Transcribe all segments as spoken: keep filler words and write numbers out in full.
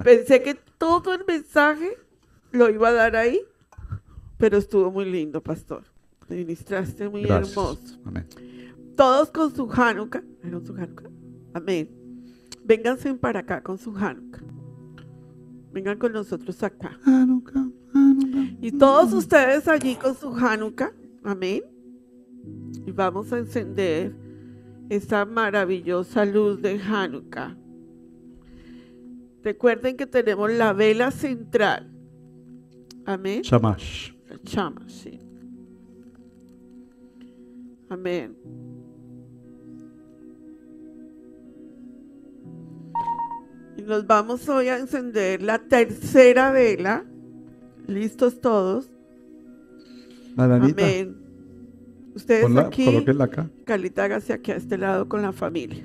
Pensé que todo el mensaje lo iba a dar ahí, pero estuvo muy lindo, pastor. Ministraste muy Gracias. hermoso. Amén. Todos con su Hanukkah. ¿Con su Hanukkah? Amén. Vénganse para acá con su Hanukkah. Vengan con nosotros acá. Hanukkah, Hanukkah. Y todos ustedes allí con su Hanukkah. Amén. Y vamos a encender esa maravillosa luz de Hanukkah. Recuerden que tenemos la vela central. Amén. Shamash. La chama, sí. Amén. Y nos vamos hoy a encender la tercera vela. ¿Listos todos? La nanita. Amén. Ustedes Ponla, aquí, colóquenla acá. Carlita, hágase aquí a este lado con la familia.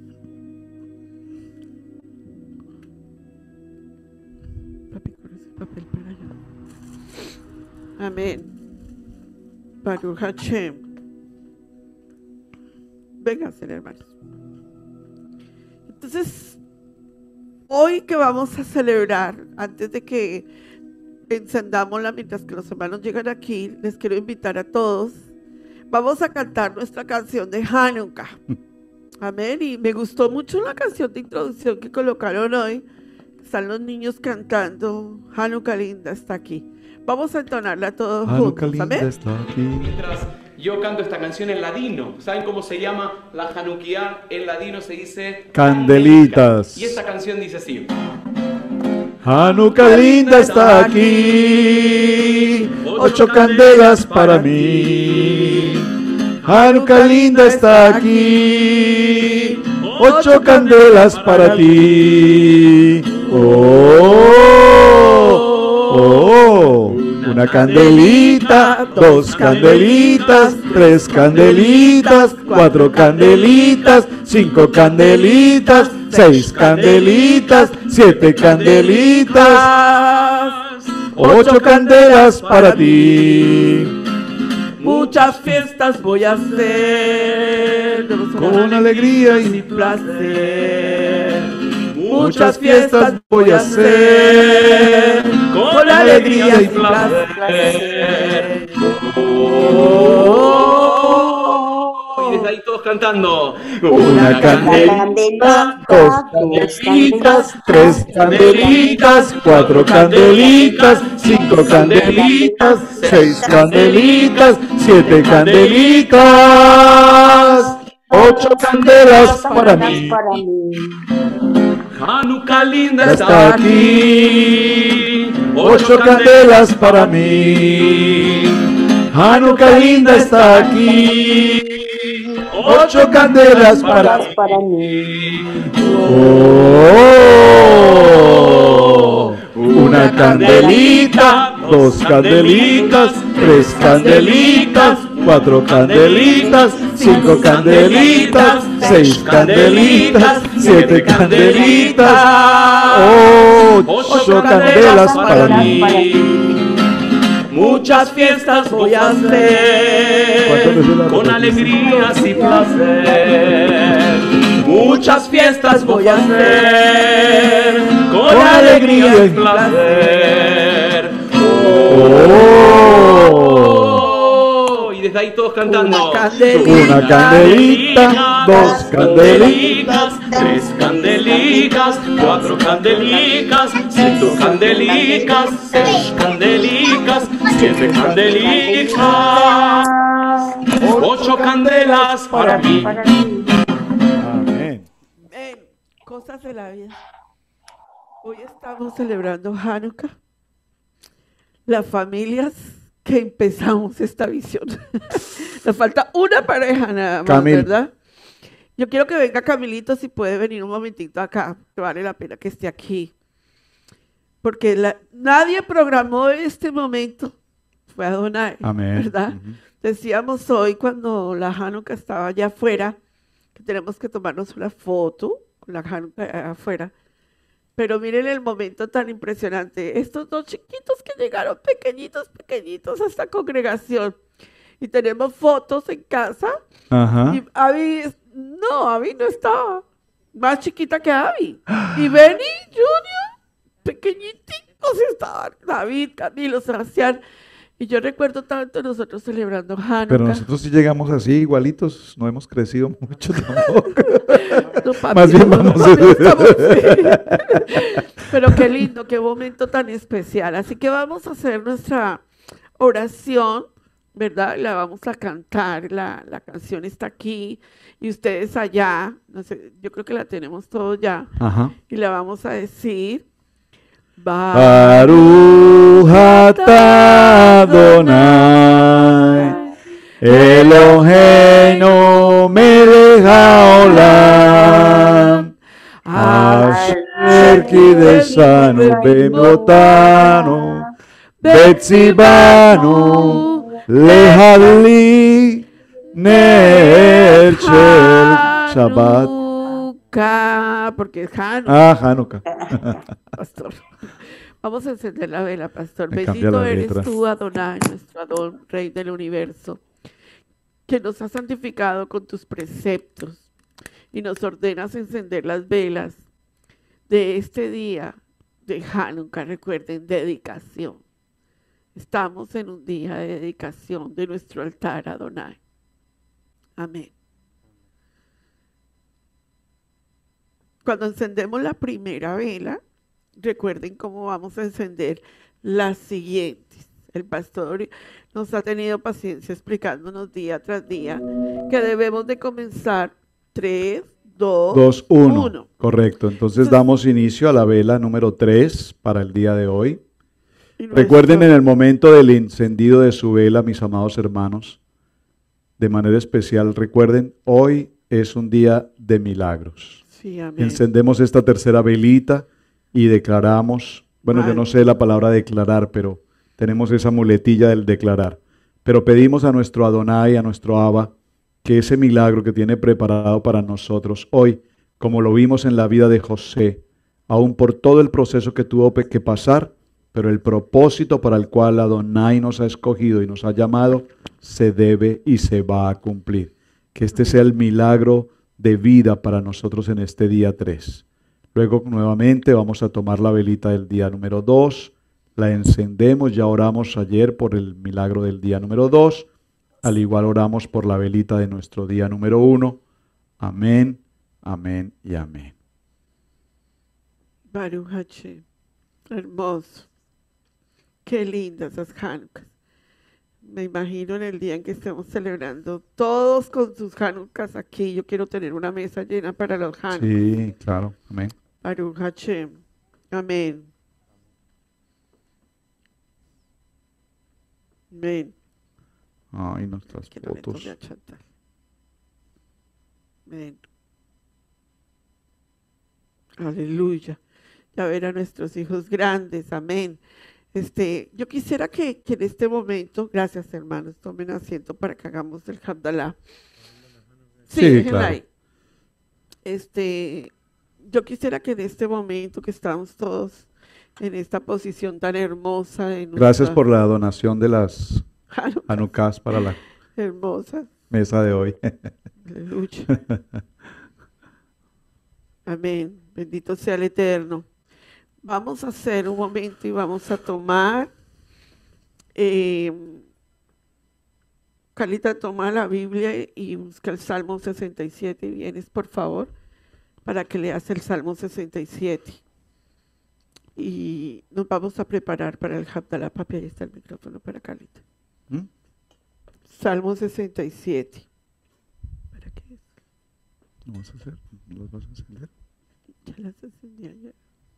Papi, con ese papel para allá. Amén. Baruch Hashem. Vénganse, hermanos. Entonces, hoy que vamos a celebrar, antes de que encendámosla, mientras que los hermanos llegan aquí, les quiero invitar a todos. Vamos a cantar nuestra canción de Hanukkah. Amén. Y me gustó mucho la canción de introducción que colocaron hoy. Están los niños cantando. Hanukkah linda está aquí. Vamos a entonarla todos Hanukkah juntos. linda Amén. está aquí. Mientras yo canto esta canción en ladino, ¿saben cómo se llama la Hanukkah? En ladino se dice Candelitas. Y esta canción dice así. Hanukkah linda está aquí, ocho candelas para mí. Hanukkah linda está aquí, ocho candelas para ti. Oh, oh, una candelita, dos candelitas, tres candelitas, cuatro candelitas, cinco candelitas, seis candelitas, siete candelitas, ocho candelas para ti. Muchas fiestas voy a hacer Con alegría y y placer. muchas fiestas voy a hacer con alegría y placer. Y desde ahí todos cantando. una candelita, dos candelitas, tres candelitas, cuatro candelitas, cinco candelitas, seis candelitas, siete candelitas, ocho candelas para mí. Hanukkah linda Está aquí, ocho candelas para mí. Hanukkah linda está aquí, ocho candelas para mí. Oh, una candelita, dos candelitas, tres candelitas, cuatro candelitas, cinco candelitas, seis candelitas, siete candelitas, oh, ocho candelas para mí. Muchas fiestas voy a hacer con alegrías y placer. Muchas fiestas voy a hacer con alegría y placer. Oh, y desde ahí todos cantando. Una candelita, dos candelitas, tres candelicas, cuatro candelicas, cinco candelicas, seis candelicas, siete candelicas, ocho candelas para mí. Amén. Ven, cosas de la vida. Hoy estamos celebrando Hanukkah. Las familias que empezamos esta visión. Nos falta una pareja nada más, Camil. ¿verdad? Yo quiero que venga Camilito, si puede venir un momentito acá, que vale la pena que esté aquí. Porque la- nadie programó este momento, fue Adonai, Amén. ¿verdad? Ujú. Decíamos hoy cuando la Hanukkah estaba allá afuera, que tenemos que tomarnos una foto con la Hanukkah allá afuera. Pero miren el momento tan impresionante. Estos dos chiquitos que llegaron pequeñitos, pequeñitos a esta congregación. Y tenemos fotos en casa. Ajá. Y Abby, es- no, Abby no estaba. Más chiquita que Abby. Y Benny Junior pequeñiticos estaban David, Camilo, Sebastián. Y yo recuerdo tanto nosotros celebrando Hanukkah. Pero nosotros sí llegamos así igualitos, no hemos crecido mucho tampoco. No, papi, Más bien no, vamos papi, a- estamos bien. Pero qué lindo, qué momento tan especial. Así que vamos a hacer nuestra oración, ¿verdad? La vamos a cantar, la, la canción está aquí y ustedes allá, no sé, yo creo que la tenemos todos ya, Ajá. y la vamos a decir. Baruch atah Adonai Eloheinu melech haolam Asher kideshanu bemotanu betzibanu lehadli ner shel Shabbat. Hanukkah, porque es Hanukkah, Ah, Hanukkah. pastor. Vamos a encender la vela, pastor. Me cambia Bendito la eres letra. tú, Adonai, nuestro Adón, Rey del universo, que nos has santificado con tus preceptos y nos ordenas encender las velas de este día de Hanukkah. Recuerden, dedicación. Estamos en un día de dedicación de nuestro altar, Adonai. Amén. Cuando encendemos la primera vela, recuerden cómo vamos a encender las siguientes. El pastor nos ha tenido paciencia explicándonos día tras día que debemos de comenzar tres, dos, dos, uno. uno. Correcto. Entonces Entonces- damos inicio a la vela número tres para el día de hoy. Y Recuerden nuestro- en el momento del encendido de su vela, mis amados hermanos, de manera especial, recuerden, hoy es un día de milagros. Sí, amén. Encendemos esta tercera velita y declaramos, bueno, yo Amén. no sé la palabra declarar, pero tenemos esa muletilla del declarar. Pero pedimos a nuestro Adonai, a nuestro Abba, que ese milagro que tiene preparado para nosotros hoy, como lo vimos en la vida de José, aún por todo el proceso que tuvo pe- que pasar, pero el propósito para el cual Adonai nos ha escogido y nos ha llamado, se debe y se va a cumplir. Que este sea el milagro de vida para nosotros en este día tres. Luego nuevamente vamos a tomar la velita del día número dos, la encendemos, ya oramos ayer por el milagro del día número dos, al igual oramos por la velita de nuestro día número uno. Amén, amén y amén. Baruch Hashem. Hermoso. Qué lindas esas Hanukkahs. Me imagino en el día en que estemos celebrando todos con sus Hanukkahs aquí. Yo quiero tener una mesa llena para los Hanukkahs. Sí, claro, amén. Baruch Hashem. Amén. Amén. Ay, nuestras Que no me fotos. tome a chantar. Amén. Aleluya. Ya ver a nuestros hijos grandes. Amén. Este, yo quisiera que, que en este momento, gracias hermanos, tomen asiento para que hagamos el Hamdallah. Sí, Sí, déjenla claro. ahí. Este, yo quisiera que en este momento que estamos todos en esta posición tan hermosa de Gracias nuestra por la donación de las Hanukkah, Hanukkahs para la hermosa. mesa de hoy. Aleluya. Amén. Bendito sea el Eterno. Vamos a hacer un momento y vamos a tomar. Eh, Carlita, toma la Biblia y busca el Salmo sesenta y siete. Y vienes, por favor, para que leas el Salmo sesenta y siete. Y nos vamos a preparar para el Hamdallah. Papi, ahí está el micrófono para Carlita. ¿Mm? Salmo sesenta y siete. ¿Para qué? ¿Lo vas a hacer? ¿Lo vas a encender? Ya las encendí ayer.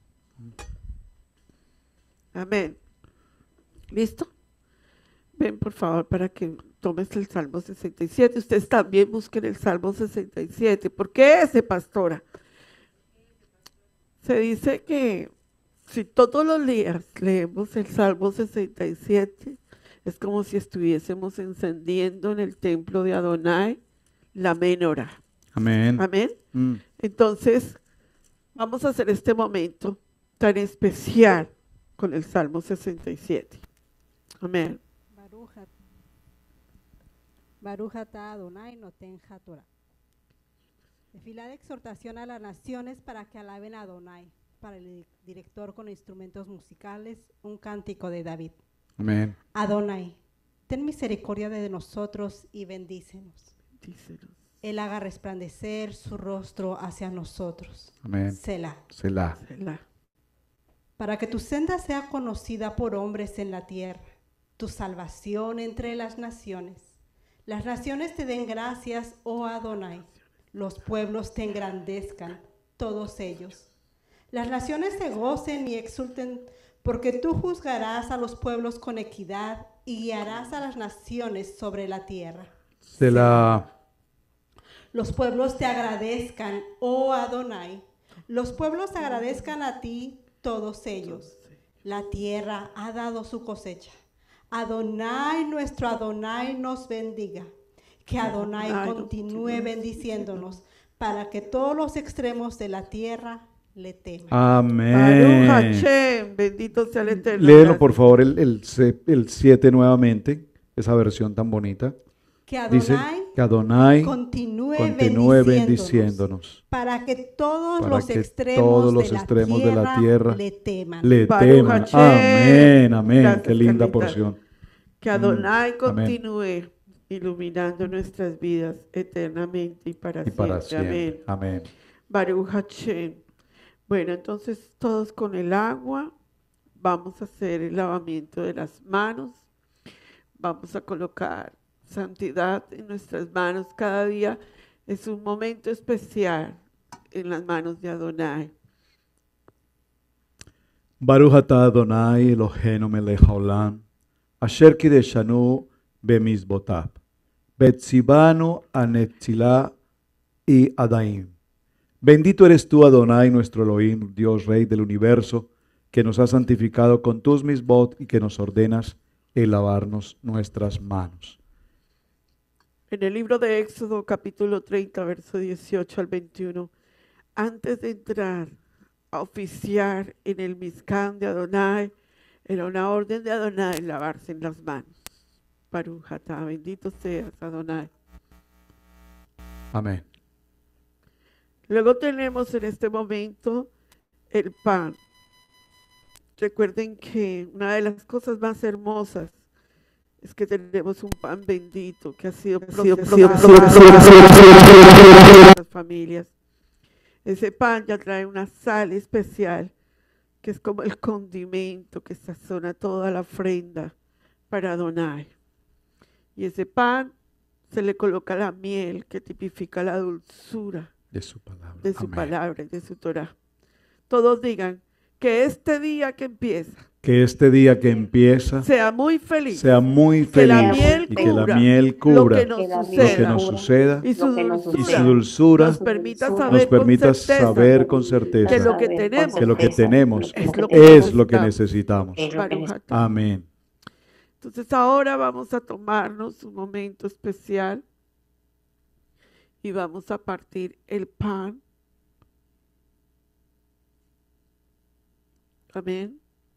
Amén. ¿Listo? Ven, por favor, para que tomes el Salmo sesenta y siete. Ustedes también busquen el Salmo sesenta y siete. ¿Por qué ese, pastora? Se dice que si todos los días leemos el Salmo sesenta y siete, es como si estuviésemos encendiendo en el templo de Adonai la menorá. Amén. Amén. Mm. Entonces, vamos a hacer este momento tan especial con el Salmo sesenta y siete. Amén. Baruch at- Baruch atah Adonai noten Torah. Desfila de exhortación a las naciones para que alaben a Adonai. para el director con instrumentos musicales, un cántico de David. Amén. Adonai, ten misericordia de nosotros y bendícenos. Dícenos. Él haga resplandecer su rostro hacia nosotros. Amén. Selah. Selah. Selah. Para que tu senda sea conocida por hombres en la tierra, tu salvación entre las naciones. Las naciones te den gracias, oh Adonai. Los pueblos te engrandezcan, todos ellos. Las naciones se gocen y exulten, porque tú juzgarás a los pueblos con equidad y guiarás a las naciones sobre la tierra. Selah. Los pueblos te agradezcan, oh Adonai. Los pueblos te agradezcan a ti, todos ellos. La tierra ha dado su cosecha. Adonai, nuestro Adonai, nos bendiga. Que Adonai Adonai continúe bendiciéndonos para que todos los extremos de la tierra le teman. Baruch Amén. Hashem, bendito sea el Eterno. Léelo, Gracias. por favor, el, el, se- el siete nuevamente, esa versión tan bonita. Que Dice Adonai que Adonai continúe, continúe bendiciéndonos, bendiciéndonos para que todos para los que extremos, todos los de, la extremos de la tierra tierra le teman. le Baruch teman. Hashem. Amén, amén. Gracias, Qué linda Carlita. porción. Que Adonai Mm, continúe iluminando nuestras vidas eternamente y para, Y para siempre. siempre. Amén. Amén. Baruch Hashem. Bueno, entonces todos con el agua vamos a hacer el lavamiento de las manos. Vamos a colocar santidad en nuestras manos. Cada día es un momento especial en las manos de Adonai. Baruch atah Adonai Eloheinu melech haolam, asher kideshanu bemizbotav, betzibanu anetzilá y adaim. Bendito eres tú, Adonai, nuestro Elohim, Dios Rey del universo, que nos has santificado con tus misbot y que nos ordenas el lavarnos nuestras manos. En el libro de Éxodo, capítulo treinta, verso dieciocho al veintiuno, antes de entrar a oficiar en el Mizcán de Adonai, era una orden de Adonai lavarse en las manos. Baruch atah, bendito seas, Adonai. Amén. Luego tenemos en este momento el pan. Recuerden que una de las cosas más hermosas es que tenemos un pan bendito que ha sido procesado por las familias. Ese pan ya trae una sal especial que es como el condimento que sazona toda la ofrenda para Adonai. Y ese pan se le coloca la miel que tipifica la dulzura De su palabra. de su Amén. palabra y de su Torah. Todos digan que este día que empieza Que este día que empieza sea muy feliz, sea muy que la feliz miel y que la cubra miel lo cubra que nos que la lo suceda, que nos suceda y su lo que nos y su dulzura dulzura nos permita nos saber nos permita con certeza saber con certeza que lo que saber con tenemos que lo que certeza tenemos es lo que es lo que necesitamos. necesitamos. Es lo que Baruch necesitamos. atah. Amén. Entonces ahora vamos a tomarnos un momento especial y vamos a partir el pan. Amén.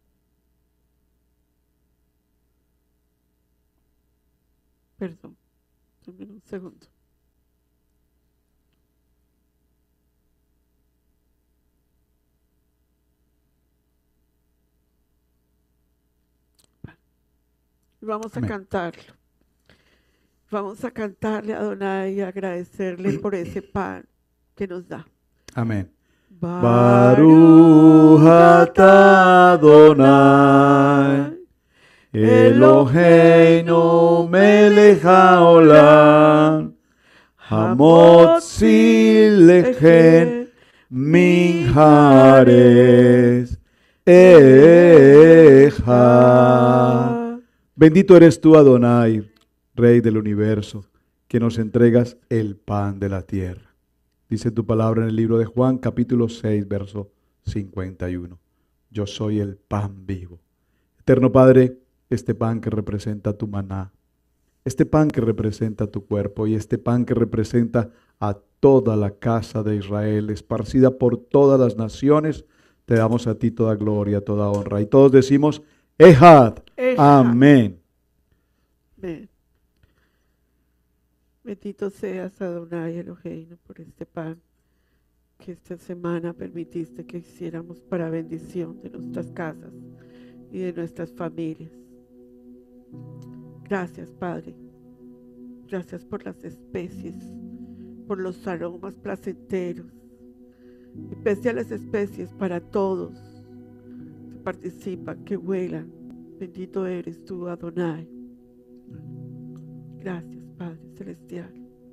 Perdón, dame un segundo. Y vamos a Amén. cantarlo. Vamos a cantarle a Adonai y agradecerle por ese pan que nos da. Amén. Baruch Baruch atah Adonai Eloheinu melech haolam, hamotzi lechem min haaretz echad. Bendito eres tú, Adonai, Rey del universo, que nos entregas el pan de la tierra. Dice tu palabra en el libro de Juan, capítulo seis, verso cincuenta y uno. Yo soy el pan vivo. Eterno Padre, este pan que representa tu maná, este pan que representa tu cuerpo y este pan que representa a toda la casa de Israel, esparcida por todas las naciones, te damos a ti toda gloria, toda honra. Y todos decimos, Ejad. Ejad. Amén. Amén. Bendito seas, Adonai Eloheinu, por este pan que esta semana permitiste que hiciéramos para bendición de nuestras casas y de nuestras familias. Gracias, Padre. Gracias por las especies, por los aromas placenteros. Y pese a las especies, para todos que participan, que huelan, bendito eres tú, Adonai. Gracias, Padre Celestial.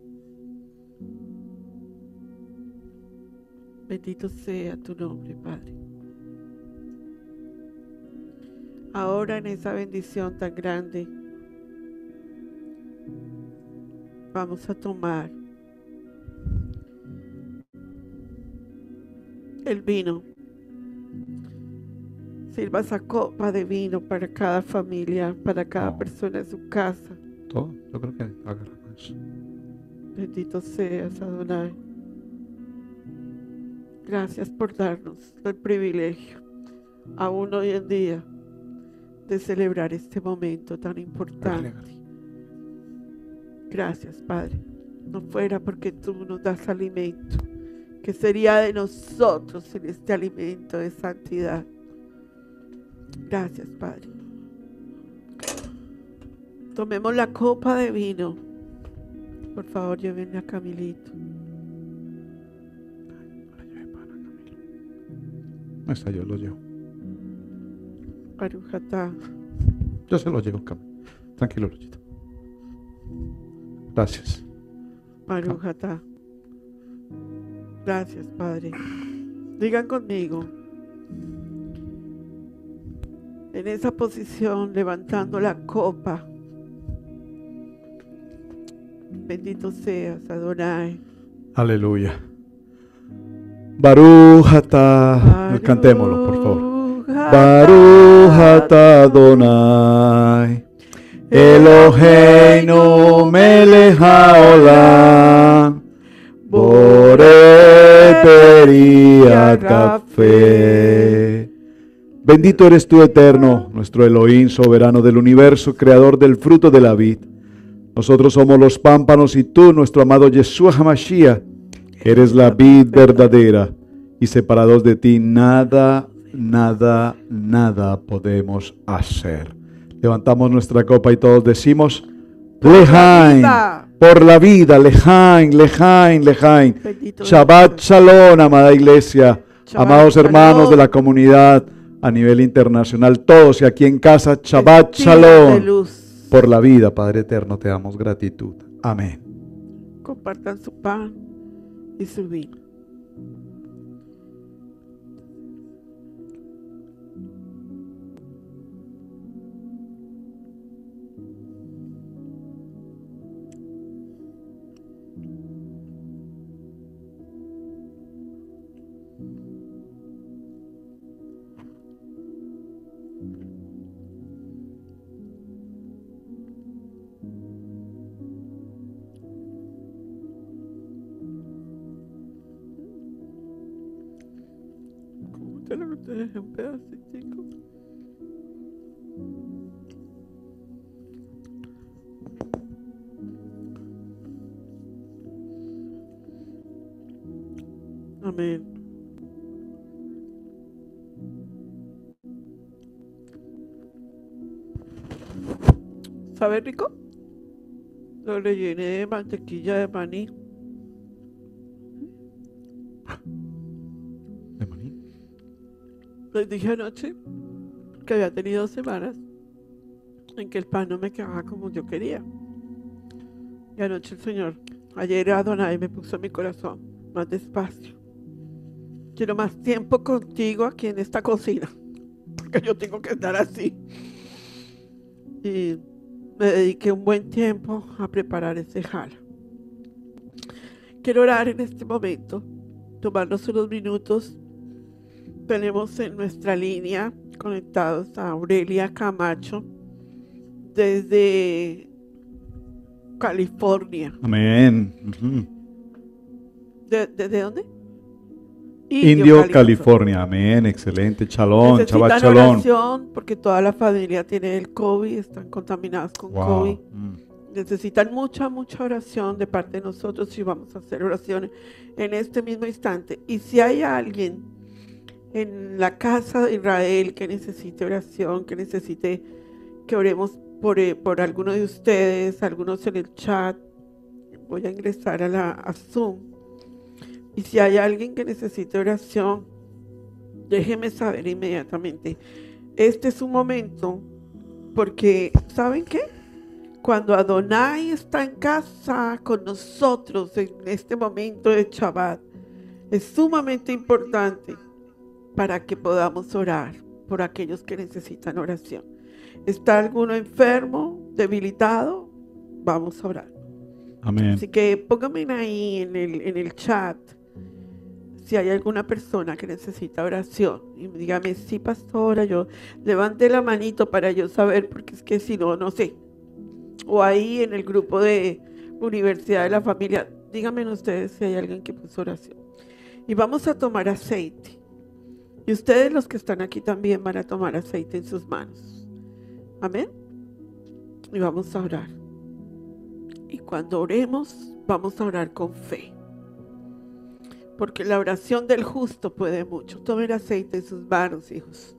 Bendito sea tu nombre, Padre. Ahora en esa bendición tan grande, vamos a tomar el vino. Sirva esa copa de vino para cada familia, para cada Oh. persona en su casa. Todo, yo creo que agarramos. Bendito seas, Adonai. Gracias por darnos el privilegio, aún hoy en día, de celebrar este momento tan importante. Gracias, Padre. No fuera porque tú nos das alimento, ¿qué sería de nosotros sin este alimento de santidad? Gracias, Padre. Tomemos la copa de vino. Por favor, llévenle a Camilito. No está, yo lo llevo. Barujatá. Yo se lo llevo, Cam. Tranquilo, Luchito. Gracias. Barujatá. Gracias, Padre. Digan conmigo. En esa posición, levantando la copa. Bendito seas, Adonai. Aleluya. Baruch atah. Cantémoslo, por favor. Baruch atah Adonai. Eloheinu melech haolam. Borei beriat kafeh. Bendito eres tú, eterno, nuestro Elohim, soberano del universo, creador del fruto de la vid. Nosotros somos los pámpanos y tú, nuestro amado Yeshua HaMashiach, eres la vid verdadera, y separados de ti nada, nada, nada podemos hacer. Levantamos nuestra copa y todos decimos, Lejaim, por la vida, Lejaim, Lejaim, Lejaim. Bendito Shabbat eres. Shalom, amada iglesia, Shabbat amados hermanos Shalom. de la comunidad a nivel internacional, todos y aquí en casa, Shabbat Espigas de Shalom. luz. Por la vida, Padre eterno, te damos gratitud. Amén. Compartan su pan y su vino. ¿Cómo te lo dejé un pedacito? Amén. ¿Sabe rico? Lo rellené de mantequilla de maní. ¿De maní? Les dije anoche que había tenido semanas en que el pan no me quedaba como yo quería. Y anoche el Señor, ayer Adonai me puso en mi corazón más despacio. Quiero más tiempo contigo aquí en esta cocina, porque yo tengo que estar así. Y me dediqué un buen tiempo a preparar ese jala. Quiero orar en este momento, tomarnos unos minutos. Tenemos en nuestra línea conectados a Aurelia Camacho desde California. Amén. Ujú. ¿De, ¿Desde dónde? Indio, California. Amén. Excelente. Shalom. Shabbat Necesitan Shalom. oración porque toda la familia tiene el COVID, están contaminados con Wow. COVID. Mm. necesitan mucha, mucha oración de parte de nosotros y vamos a hacer oraciones en este mismo instante. Y si hay alguien en la casa de Israel que necesite oración, que necesite que oremos por, eh, por alguno de ustedes, algunos en el chat, voy a ingresar a, la, a Zoom. Y si hay alguien que necesite oración, déjeme saber inmediatamente. Este es un momento, porque ¿saben qué? Cuando Adonai está en casa con nosotros en este momento de Shabbat, es sumamente importante para que podamos orar por aquellos que necesitan oración. ¿Está alguno enfermo, debilitado? Vamos a orar. Amén. Así que pónganme ahí en el, en el chat si hay alguna persona que necesita oración. Y dígame, sí, pastora, yo levante la manito para yo saber, porque es que si no, no sé. O ahí en el grupo de Universidad de la Familia, díganme ustedes si hay alguien que puso oración. Y vamos a tomar aceite. Y ustedes, los que están aquí, también van a tomar aceite en sus manos. Amén. Y vamos a orar. Y cuando oremos, vamos a orar con fe. Porque la oración del justo puede mucho. Tomen aceite en sus manos, hijos.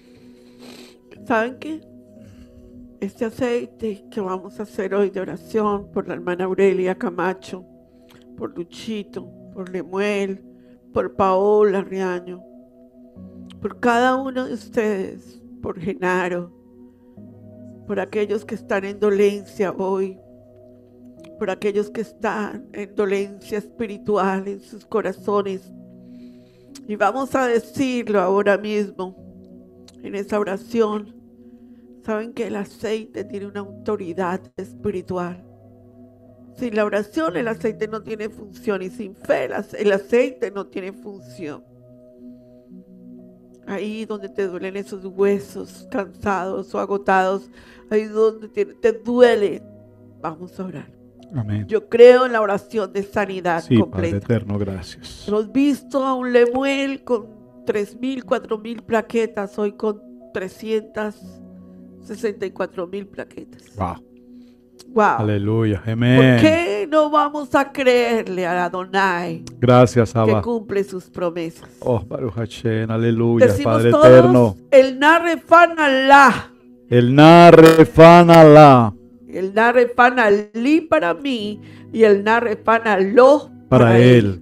¿Saben qué? Este aceite que vamos a hacer hoy de oración por la hermana Aurelia Camacho, por Luchito, por Lemuel, por Paola Riaño, por cada uno de ustedes, por Genaro, por aquellos que están en dolencia hoy, por aquellos que están en dolencia espiritual en sus corazones. Y vamos a decirlo ahora mismo, en esa oración. Saben que el aceite tiene una autoridad espiritual. Sin la oración el aceite no tiene función, y sin fe el aceite no tiene función. Ahí donde te duelen esos huesos cansados o agotados, ahí donde te, te duele, vamos a orar. Amén. Yo creo en la oración de sanidad Sí, completa. Padre eterno, gracias. Hemos visto a un Lemuel con tres mil, cuatro mil plaquetas, hoy con trescientas sesenta y cuatro mil plaquetas. Wow. Wow. Aleluya. ¿Por Amén. qué no vamos a creerle a Adonai Gracias, que Abba. cumple sus promesas? Oh, Baruch Hashem. Aleluya, Decimos Padre todos, eterno. el Narefan Allah, El Narefan Allah el Narefan Ali para mí y el Narefan Alo para para él.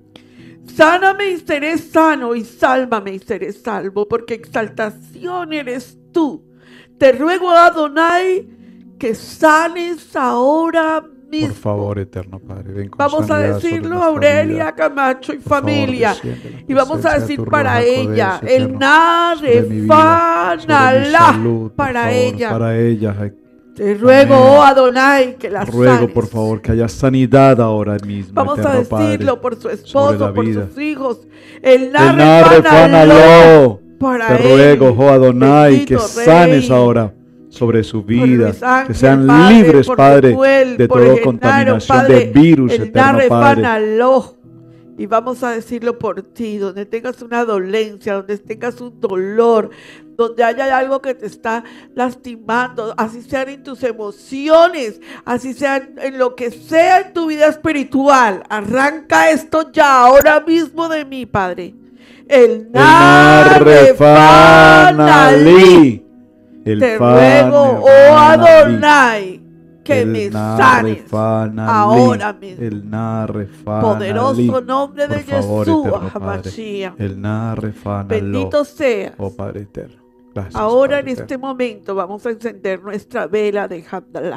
Sáname y seré sano, y sálvame y seré salvo, porque exaltación eres tú. Te ruego, Adonai, que sanes ahora mismo. Por favor, eterno Padre, ven con Vamos a sanidad sobre decirlo a nuestra Aurelia vida. Camacho y Por favor, familia. desciende la Y vamos a presencia de decir tu para Ruach ella, HaKodesh, el eterno, sobre mi vida, Narefan sobre mi Allah salud, por para favor, ella. Para ella. Te ruego, Amén. oh Adonai, que la Ruego, sanes. por favor, que haya sanidad ahora mismo. Vamos a eterno decirlo Padre, por su sobre esposo, la por vida. sus hijos. El El Narefan Narefan Allah Allah. para Te él. ruego, oh Adonai, Bendito que sanes Rey. ahora sobre su Por vida, Luis Ángel, que sean Padre, libres, por Padre, Lemuel, de por toda Genaro, contaminación Padre, de virus, el eterno Narefan Padre. Allah. Y vamos a decirlo por ti, donde tengas una dolencia, donde tengas un dolor, donde haya algo que te está lastimando, así sean en tus emociones, así sean en lo que sea en tu vida espiritual. Arranca esto ya, ahora mismo de mí, Padre. El El Narefan Narefan Ali. Ali. El Te Fan ruego, oh Narefan Ali. Adonai, que El me sanes Narefan Ali. ahora mismo. El Narefan Poderoso Ali. nombre de Por favor, Jesús, eterno Padre. Hamashiach. El Narefan Bendito Allah. seas. Oh Padre eterno. Gracias, Ahora Padre en este eterno. momento vamos a encender nuestra vela de Havdalah.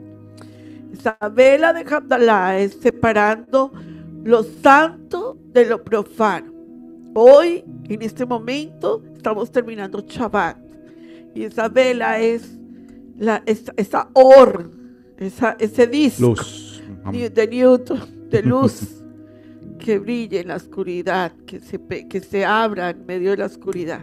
Esa vela de Havdalah es separando lo santo de lo profano. Hoy, en este momento, estamos terminando Shabbat. Y esa vela es la, esa, esa or, esa, ese disco Luz. de, de Newton, de luz que brille en la oscuridad, que se, pe- que se abra en medio de la oscuridad.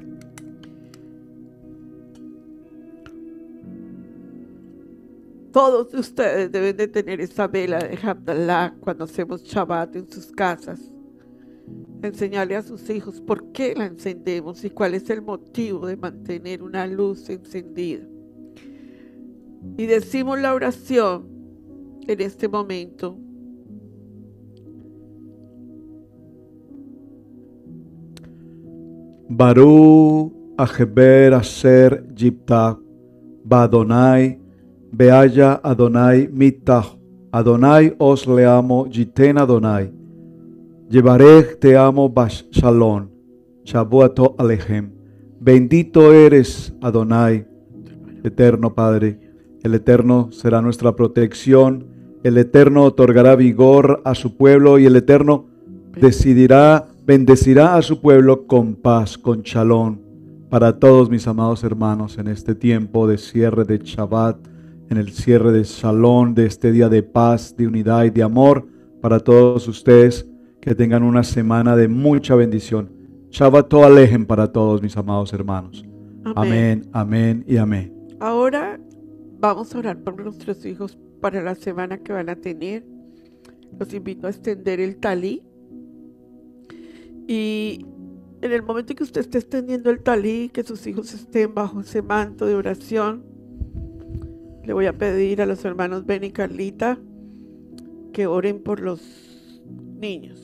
Todos ustedes deben de tener esa vela de Havdalah cuando hacemos Shabbat en sus casas. Enseñarle a sus hijos por qué la encendemos y cuál es el motivo de mantener una luz encendida. Y decimos la oración en este momento. Baru Ajeber Asher Yiptah Badonai Beaya Adonai Mitah Adonai os le amo Jiten Adonai Yevarech te amo Bash Shalom Shabuato Alejem. Bendito eres Adonai, eterno Padre. El Eterno será nuestra protección. El Eterno otorgará vigor a su pueblo y el Eterno decidirá, bendecirá a su pueblo con paz, con shalom. Para todos mis amados hermanos, en este tiempo de cierre de Shabbat, en el cierre de Shalom, de este día de paz, de unidad y de amor, para todos ustedes que tengan una semana de mucha bendición. Shabbat Alejem para todos mis amados hermanos. Amén, amén, amén y amén. Ahora vamos a orar por nuestros hijos para la semana que van a tener. Los invito a extender el talí. Y en el momento que usted esté extendiendo el talí, que sus hijos estén bajo ese manto de oración, le voy a pedir a los hermanos Ben y Carlita que oren por los niños.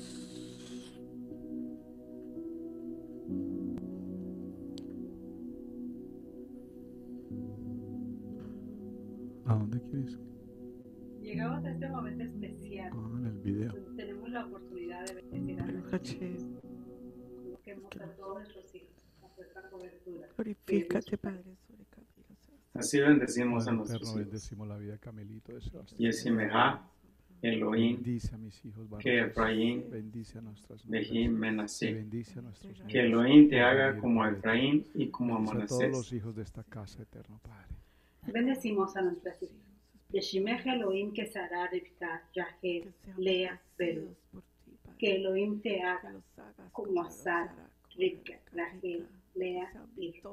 ¿A dónde quieres? Llegamos a este momento especial. Ah, en el video. Tenemos la oportunidad de bendecir a nuestros hijos. Coloquemos a todos nuestros hijos a nuestra cobertura. Glorifícate, Padre, sobre Camilo. Así bendecimos a Padre nuestros eterno, hijos. bendecimos la vida de Camilito de Sebastián. Yesimejá, Elohim, Bendice a mis hijos varones. que Efraín, Bendice a nuestras Behim, mujeres. Menasé. Bendice a nuestros Que nietos. Elohim te haga como a Efraín y como a Bendice a todos los Manasés. hijos de esta casa, eterno Padre. Bendecimos a nuestras hijas. Yeshimech Elohim que Sarah, Rivka, Yahel, Lea, Beru. Que Elohim te haga como a Sara, Rivka, Rachel, Lea, y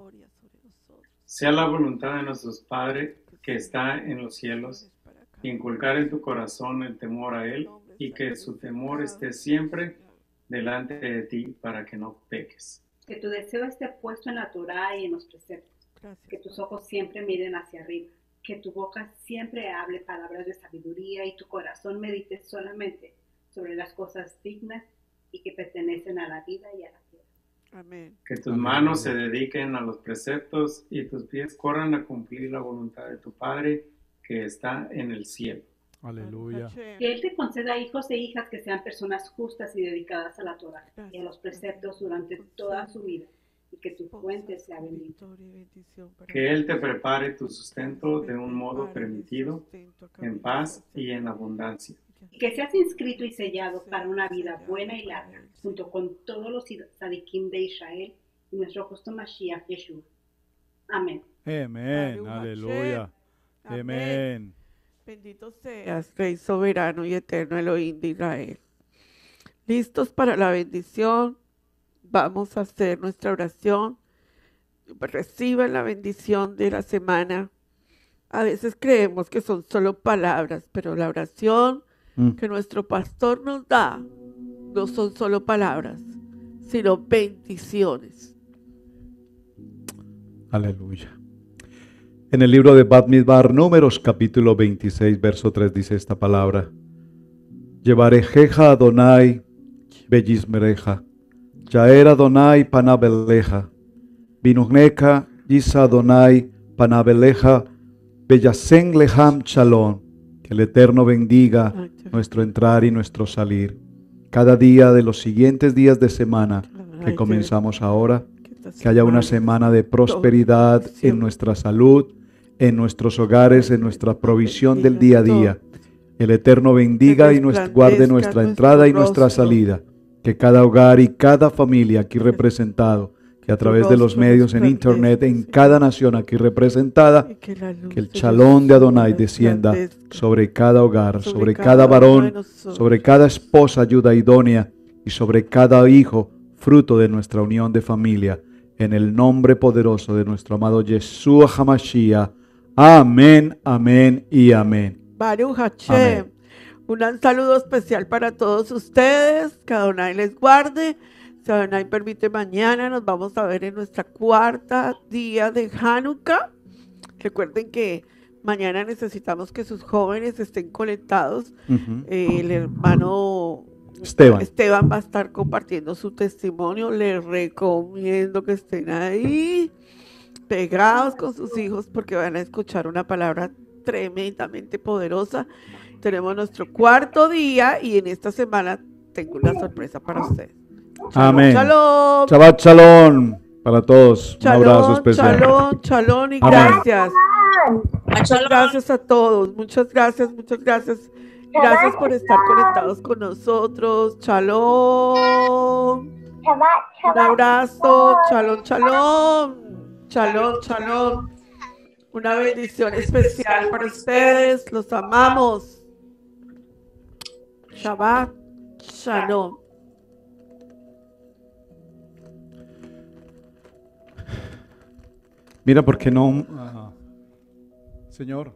Sea la voluntad de nuestros padres que está en los cielos, inculcar en tu corazón el temor a Él y que su temor esté siempre delante de ti para que no peques. que tu deseo esté puesto en la Torah y en los preceptos. Que tus ojos siempre miren hacia arriba. Que tu boca siempre hable palabras de sabiduría y tu corazón medite solamente sobre las cosas dignas y que pertenecen a la vida y a la tierra. Amén. Que tus manos se dediquen a los preceptos y tus pies corran a cumplir la voluntad de tu Padre que está en el cielo. Aleluya. Que Él te conceda hijos e hijas que sean personas justas y dedicadas a la Torah y a los preceptos durante toda su vida y que tu fuente sea bendita. Que Él te prepare tu sustento de un modo permitido, en paz y en abundancia. Y que seas inscrito y sellado para una vida buena y larga, junto con todos los tzadikim de Israel y nuestro justo Mashiach Yeshua. Amén. Amén. Baruch Aleluya. Hashem. Amén. Bendito seas, Rey soberano y eterno Elohim de Israel. ¿Listos para la bendición? Vamos a hacer nuestra oración. Reciban la bendición de la semana. A veces creemos que son solo palabras, pero la oración Mm. que nuestro pastor nos da no son solo palabras, sino bendiciones. Aleluya. En el libro de Bat Midbar, Números, capítulo veintiséis, verso tres, dice esta palabra. Llevarejeja Adonai, bellismereja, Yaer Adonai panabeleja, Binugneca, Yisa Adonai panabeleja, Bellasen leham shalom. Que el Eterno bendiga nuestro entrar y nuestro salir. Cada día de los siguientes días de semana que comenzamos ahora, que haya una semana de prosperidad en nuestra salud, en nuestros hogares, en nuestra provisión del día a día. El Eterno bendiga y nos guarde nuestra entrada y nuestra salida. Que cada hogar y cada familia aquí representado, que a través de los medios en internet, en cada nación aquí representada, que el shalom de Adonai descienda sobre cada hogar, sobre cada varón, sobre cada esposa ayuda idónea y sobre cada hijo, fruto de nuestra unión de familia. En el nombre poderoso de nuestro amado Yeshua HaMashiach. Amén, amén y amén. Baruch Hashem. Amén. Un saludo especial para todos ustedes. Que Adonai les guarde. Si Adonai permite, mañana nos vamos a ver en nuestra cuarta día de Hanukkah. Recuerden que Mañana necesitamos que sus jóvenes estén conectados. Ujú. Eh, el hermano Esteban. Esteban va a estar compartiendo su testimonio. Les recomiendo que estén ahí pegados con sus hijos porque van a escuchar una palabra tremendamente poderosa. Tenemos nuestro cuarto día y en esta semana tengo una sorpresa para ustedes. Amén. Shalom. Shabbat shalom para todos. Un Shalom, abrazo especial. shalom, shalom y Amén. gracias. Muchas gracias a todos. Muchas gracias, muchas gracias. Gracias por estar conectados con nosotros. Shalom. Un abrazo. Shalom, shalom. Shalom, shalom. Una bendición especial para ustedes. Los amamos. Shabbat, shalom. Mira, ¿por qué no? Ajá. Señor.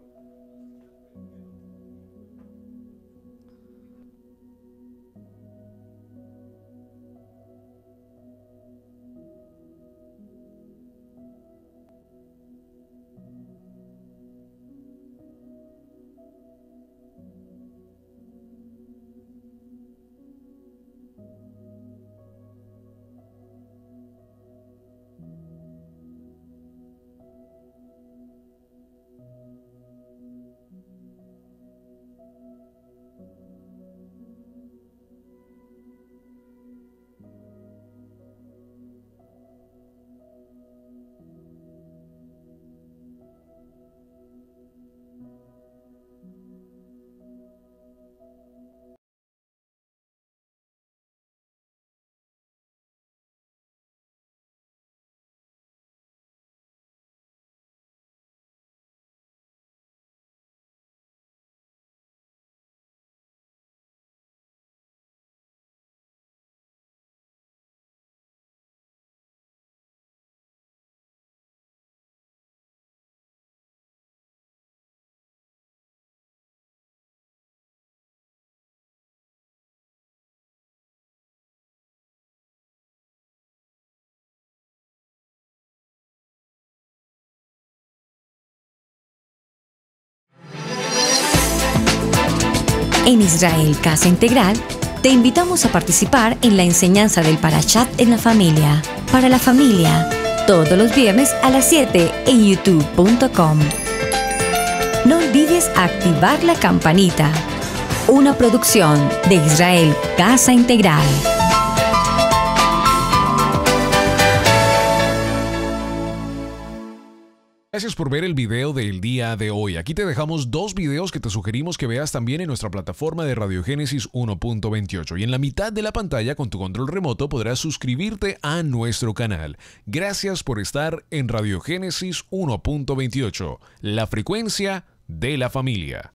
En Israel Casa Integral, te invitamos a participar en la enseñanza del Parashat en la familia, para la familia, todos los viernes a las siete en youtube punto com. No olvides activar la campanita. Una producción de Israel Casa Integral. Gracias por ver el video del día de hoy. Aquí te dejamos dos videos que te sugerimos que veas también en nuestra plataforma de Radiogénesis uno punto veintiocho. Y en la mitad de la pantalla con tu control remoto podrás suscribirte a nuestro canal. Gracias por estar en Radiogénesis uno punto veintiocho, la frecuencia de la familia.